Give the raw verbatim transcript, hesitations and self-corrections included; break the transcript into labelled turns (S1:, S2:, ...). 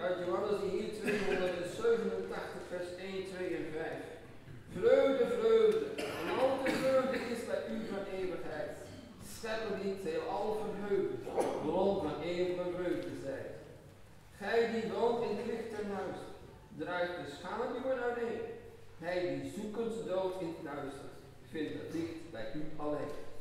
S1: uit Johannes hier tweehonderdzevenentachtig, vers één, twee en vijf. Vreugde, vreugde, en al de vreugde is bij u van eeuwigheid. Scheppen niet, heel al verheugd, bron van eeuwige vreugde zijt. Gij die woont in het licht en huis, draait de schaduwen uiteen. Hij die zoekend dood in het duister, vindt het licht bij u alleen.